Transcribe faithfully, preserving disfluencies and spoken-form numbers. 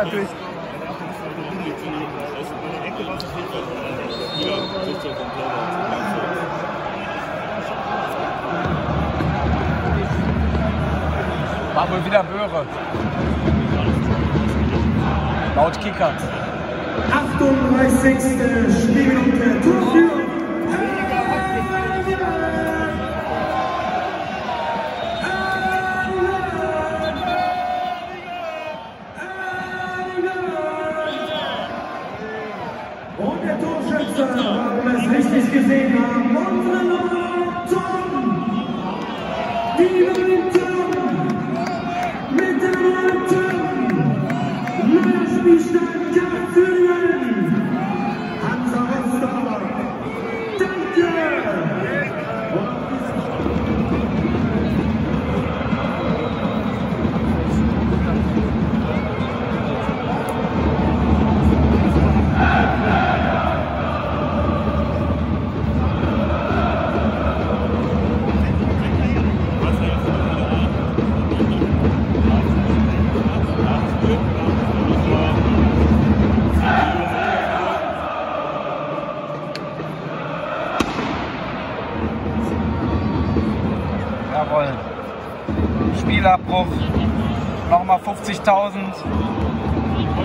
natürlich. War wohl wieder Böhre. Laut Kicker. achtunddreißigste Spielminute. Tor für und der Torschütze, wenn wir es richtig gesehen haben, unsere Nummer Tom. Die neuen Tom. Mit der neuen Tom. Neuer Spielstand, Jahr Fühlen. Hansa Rostock. Danke. Jawohl. Spielabbruch. Nochmal fünfzigtausend.